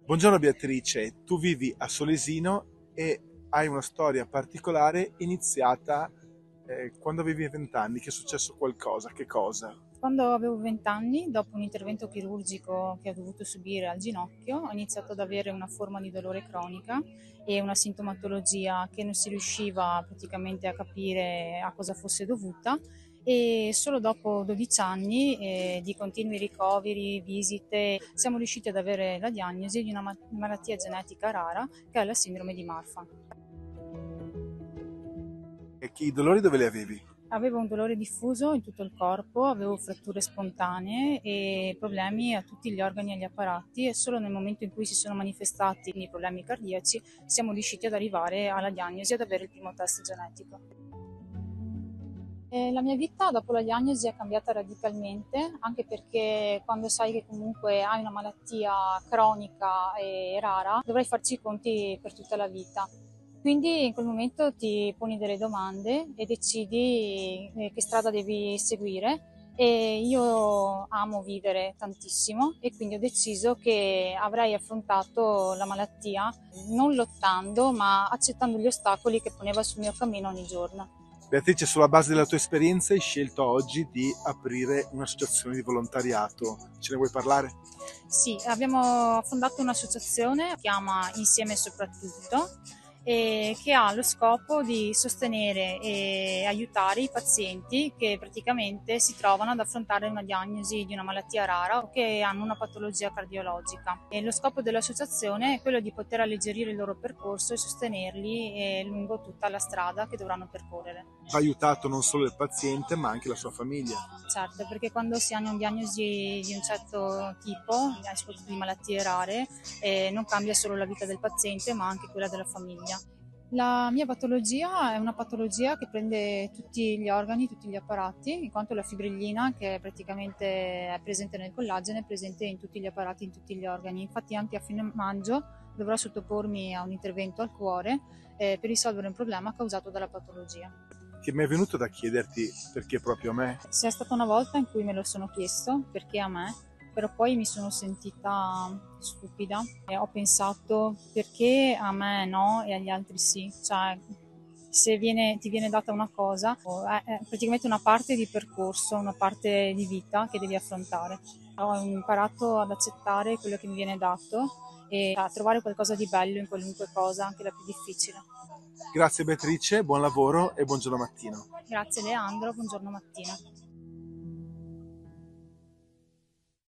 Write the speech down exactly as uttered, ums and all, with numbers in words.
Buongiorno Beatrice, tu vivi a Solesino e hai una storia particolare iniziata eh, quando avevi vent'anni, che è successo qualcosa, che cosa? Quando avevo venti anni, dopo un intervento chirurgico che ho dovuto subire al ginocchio, ho iniziato ad avere una forma di dolore cronica e una sintomatologia che non si riusciva praticamente a capire a cosa fosse dovuta e solo dopo dodici anni eh, di continui ricoveri, visite, siamo riusciti ad avere la diagnosi di una ma- malattia genetica rara che è la sindrome di Marfan. E che i dolori dove li avevi? Avevo un dolore diffuso in tutto il corpo, avevo fratture spontanee e problemi a tutti gli organi e gli apparati e solo nel momento in cui si sono manifestati i problemi cardiaci siamo riusciti ad arrivare alla diagnosi e ad avere il primo test genetico. E la mia vita dopo la diagnosi è cambiata radicalmente, anche perché quando sai che comunque hai una malattia cronica e rara, dovrai farci i conti per tutta la vita. Quindi in quel momento ti poni delle domande e decidi eh, che strada devi seguire. E io amo vivere tantissimo e quindi ho deciso che avrei affrontato la malattia non lottando, ma accettando gli ostacoli che poneva sul mio cammino ogni giorno. Beatrice, sulla base della tua esperienza hai scelto oggi di aprire un'associazione di volontariato. Ce ne vuoi parlare? Sì, abbiamo fondato un'associazione, si chiama Insieme Soprattutto, e che ha lo scopo di sostenere e aiutare i pazienti che praticamente si trovano ad affrontare una diagnosi di una malattia rara o che hanno una patologia cardiologica. E lo scopo dell'associazione è quello di poter alleggerire il loro percorso e sostenerli eh, lungo tutta la strada che dovranno percorrere. Va aiutato non solo il paziente ma anche la sua famiglia. Certo, perché quando si hanno diagnosi di un certo tipo, eh, soprattutto di malattie rare, eh, non cambia solo la vita del paziente, ma anche quella della famiglia. La mia patologia è una patologia che prende tutti gli organi, tutti gli apparati, in quanto la fibrillina, che praticamente è presente nel collagene, è presente in tutti gli apparati, in tutti gli organi. Infatti anche a fine maggio dovrò sottopormi a un intervento al cuore eh, per risolvere un problema causato dalla patologia. Ti è mai venuto da chiederti perché proprio a me? C'è stata una volta in cui me lo sono chiesto perché a me, però poi mi sono sentita stupida e ho pensato perché a me no e agli altri sì. Cioè, se viene, ti viene data una cosa, è, è praticamente una parte di percorso, una parte di vita che devi affrontare. Ho imparato ad accettare quello che mi viene dato e a trovare qualcosa di bello in qualunque cosa, anche la più difficile. Grazie Beatrice, buon lavoro e buon giorno mattino. Grazie Leandro, buongiorno Mattina.